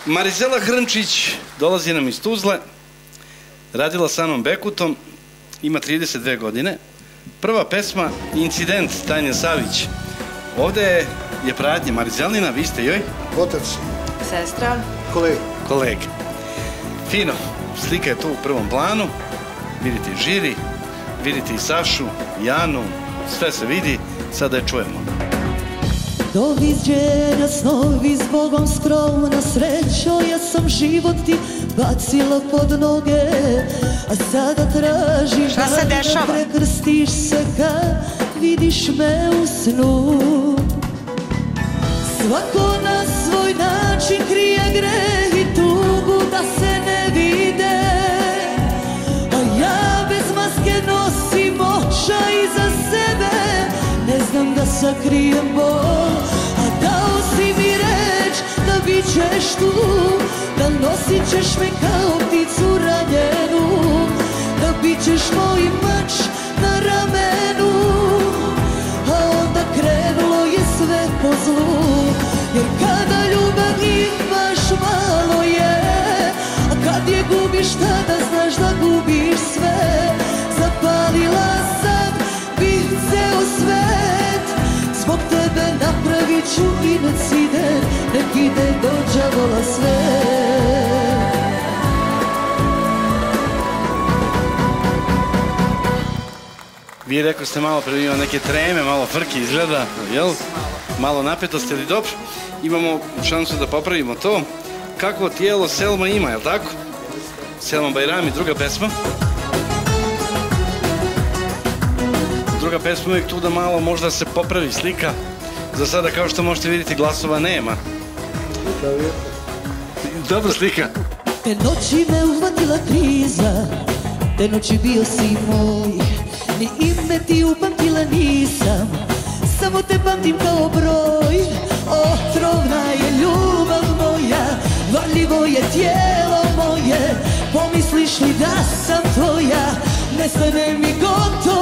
Marizela Hrnčić dolazi nam iz Tuzle, radila sa Anom Bekutom, ima 32 godine. Prva pesma Incident, Tanja Savić. Ovde je pratnje Marizelina, vi ste joj? Otac. Sestra. Kolega. Fino, slika je tu u prvom planu, vidite i žiri, vidite i Sašu, i Anu, sve se vidi, sada je čujemo. Doviđenja snovi, s Bogom skromna srećo, ja sam život ti bacila pod noge, a sada tražiš šta se dešava? Da prekrstiš se kad vidiš me u snu. Svako na svoj način krije greh i tugu da se ne vide, a ja bez maske nosim očaj iza sebe, ne znam da sakrijem bol, a dao si mi reč da bit ćeš tu, da nosit ćeš me kao pticu ranjenu, da bit ćeš moj mač na ramenu, a onda krenulo je sve po zlu, jer kada ljubav imaš malo je, a kad je gubiš tada znaš da gubiš sve. Zapalila sam bih ceo svet, zbog tebe napravit ću incident, nek ide do đavola sve. Vi rekao ste malo pre ima neke treme, malo frke izgleda, jel? Malo napetosti, ali dobro. Imamo šansu da popravimo to. Kako tijelo Selma ima, jel tako? Selma Bajrami, druga pesma. Druga pesma uvijek tu da malo možda se popravi slika. Za sada, kao što možete vidjeti, glasova nema. Dobra slika. Te noći me uhvatila kriza, te noći bio si moj, ni ime ti upamtila nisam, samo te pamtim kao broj. Otrovna je ljubav moja, varljivo je tijelo moje, pomisliš li da sam tvoja, nestane mi gotovo